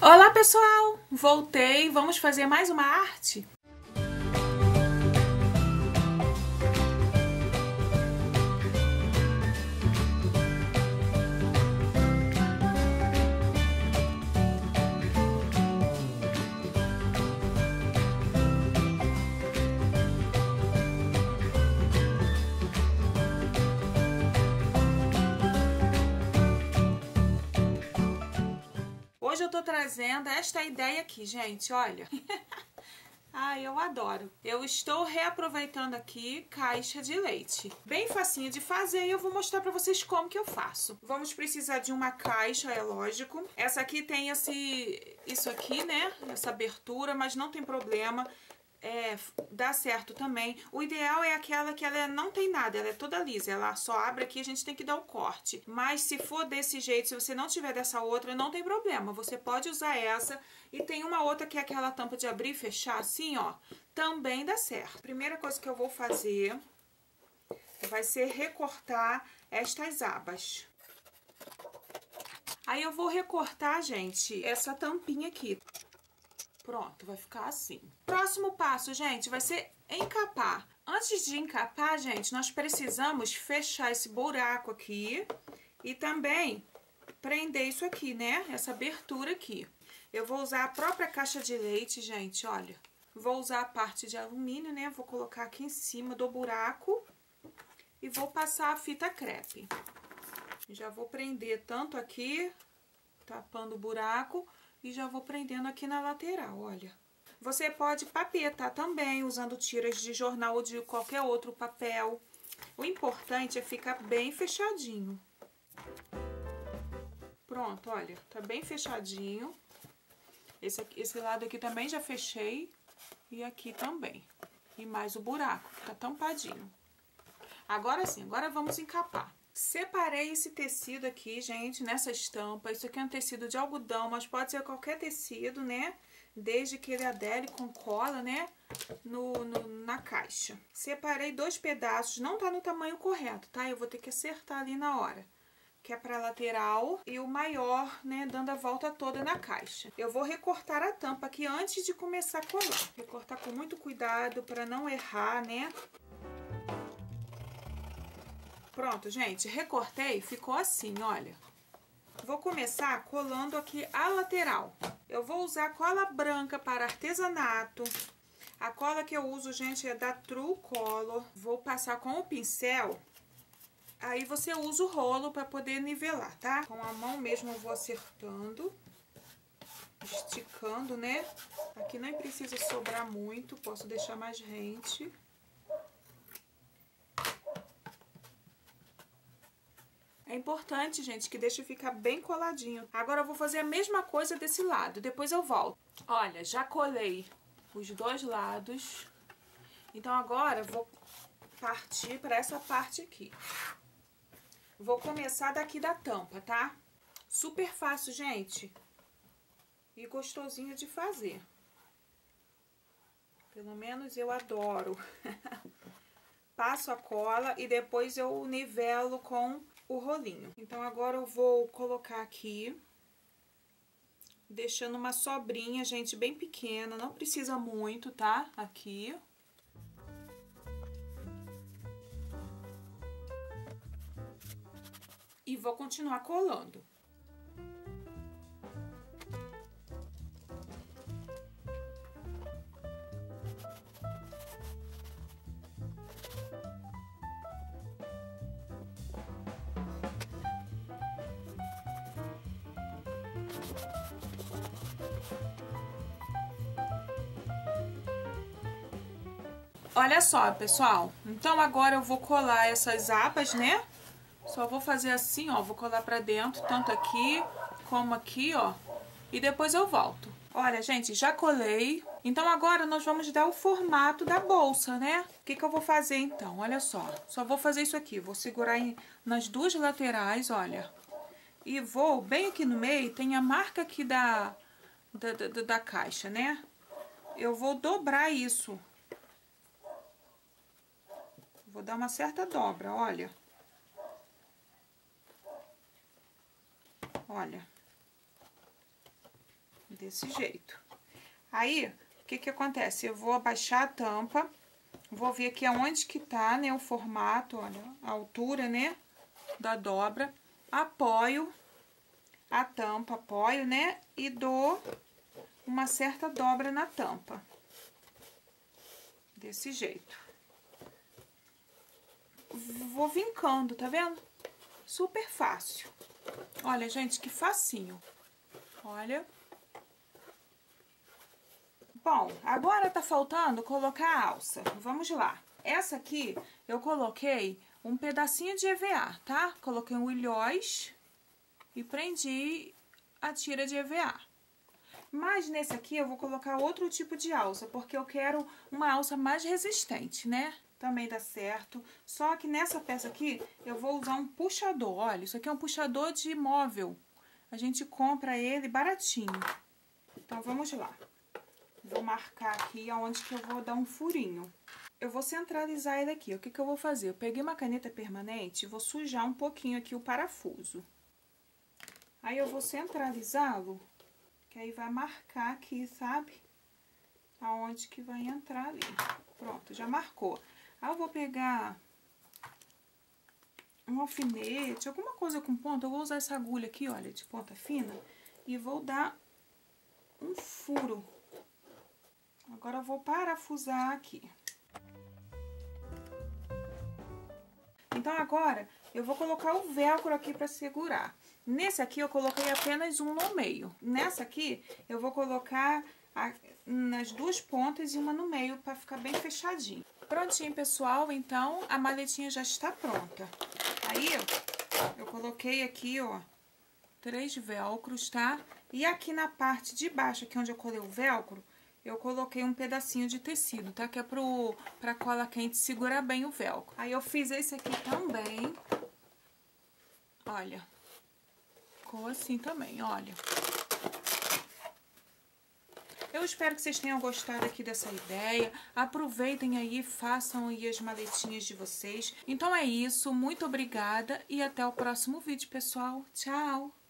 Olá pessoal, voltei, vamos fazer mais uma arte? Hoje eu tô trazendo esta ideia aqui, gente, olha. Ai, eu adoro. Eu estou reaproveitando aqui caixa de leite. Bem facinho de fazer e eu vou mostrar pra vocês como que eu faço. Vamos precisar de uma caixa, é lógico. Essa aqui tem isso aqui, né? Essa abertura, mas não tem problema. Dá certo também. O ideal é aquela que ela não tem nada, ela é toda lisa, ela só abre aqui, a gente tem que dar o corte. Mas se for desse jeito, se você não tiver dessa outra, não tem problema, você pode usar essa. E tem uma outra que é aquela tampa de abrir e fechar assim, ó, também dá certo. Primeira coisa que eu vou fazer vai ser recortar estas abas. Aí eu vou recortar, gente, essa tampinha aqui. Pronto, vai ficar assim. Próximo passo, gente, vai ser encapar. Antes de encapar, gente, nós precisamos fechar esse buraco aqui e também prender isso aqui, né? Essa abertura aqui. Eu vou usar a própria caixa de leite, gente, olha. Vou usar a parte de alumínio, né? Vou colocar aqui em cima do buraco e vou passar a fita crepe. Já vou prender tanto aqui, tapando o buraco, e já vou prendendo aqui na lateral, olha. Você pode papetar também, usando tiras de jornal ou de qualquer outro papel. O importante é ficar bem fechadinho. Pronto, olha, tá bem fechadinho. Esse lado aqui também já fechei. E aqui também. E mais o buraco, tá tampadinho. Agora sim, agora vamos encapar. Separei esse tecido aqui, gente, nessa estampa. Isso aqui é um tecido de algodão, mas pode ser qualquer tecido, né? Desde que ele adere com cola, né? Na caixa. Separei 2 pedaços, não tá no tamanho correto, tá? Eu vou ter que acertar ali na hora. Que é pra lateral e o maior, né? Dando a volta toda na caixa. Eu vou recortar a tampa aqui antes de começar a colar. Recortar com muito cuidado pra não errar, né? Pronto, gente, recortei, ficou assim, olha. Vou começar colando aqui a lateral. Eu vou usar cola branca para artesanato. A cola que eu uso, gente, é da True Color. Vou passar com o pincel. Aí você usa o rolo para poder nivelar, tá? Com a mão mesmo eu vou acertando. Esticando, né? Aqui nem precisa sobrar muito, posso deixar mais rente. É importante, gente, que deixe ficar bem coladinho. Agora eu vou fazer a mesma coisa desse lado, depois eu volto. Olha, já colei os 2 lados. Então agora eu vou partir para essa parte aqui. Vou começar daqui da tampa, tá? Super fácil, gente. E gostosinho de fazer. Pelo menos eu adoro. Passo a cola e depois eu nivelo com o rolinho. Então, agora eu vou colocar aqui, deixando uma sobrinha, gente, bem pequena, não precisa muito, tá? Aqui. E vou continuar colando. Olha só, pessoal, então agora eu vou colar essas abas, né? Só vou fazer assim, ó, vou colar pra dentro, tanto aqui como aqui, ó, e depois eu volto. Olha, gente, já colei, então agora nós vamos dar o formato da bolsa, né? O que que eu vou fazer então? Olha só vou fazer isso aqui, vou segurar nas 2 laterais, olha, e vou, bem aqui no meio, tem a marca aqui da caixa, né? Eu vou dobrar isso. Vou dar uma certa dobra, olha. Olha. Desse jeito. Aí, o que que acontece? Eu vou abaixar a tampa, vou ver aqui aonde que tá, né, o formato, olha, a altura, né, da dobra. Apoio a tampa, apoio, né, e dou uma certa dobra na tampa. Desse jeito. Vou vincando, tá vendo? Super fácil. Olha, gente, que facinho. Olha. Bom, agora tá faltando colocar a alça. Vamos lá. Essa aqui, eu coloquei um pedacinho de EVA, tá? Coloquei um ilhóis e prendi a tira de EVA. Mas nesse aqui eu vou colocar outro tipo de alça, porque eu quero uma alça mais resistente, né? Também dá certo. Só que nessa peça aqui eu vou usar um puxador. Olha, isso aqui é um puxador de móvel. A gente compra ele baratinho. Então vamos lá. Vou marcar aqui aonde que eu vou dar um furinho. Eu vou centralizar ele aqui. O que que eu vou fazer? Eu peguei uma caneta permanente e vou sujar um pouquinho aqui o parafuso. Aí eu vou centralizá-lo, que aí vai marcar aqui, sabe? Aonde que vai entrar ali. Pronto, já marcou. Aí eu vou pegar um alfinete, alguma coisa com ponta. Eu vou usar essa agulha aqui, olha, de ponta fina. E vou dar um furo. Agora eu vou parafusar aqui. Então agora eu vou colocar o velcro aqui para segurar. Nesse aqui eu coloquei apenas um no meio. Nessa aqui eu vou colocar nas duas pontas e uma no meio para ficar bem fechadinho. Prontinho, pessoal, então a maletinha já está pronta. Aí eu coloquei aqui, ó, 3 velcros, tá? E aqui na parte de baixo, aqui onde eu colei o velcro, eu coloquei um pedacinho de tecido, tá? Que é pra cola quente segurar bem o velcro. Aí eu fiz esse aqui também. Olha. Ficou assim também, olha. Eu espero que vocês tenham gostado aqui dessa ideia. Aproveitem aí, façam aí as maletinhas de vocês. Então é isso, muito obrigada e até o próximo vídeo, pessoal. Tchau!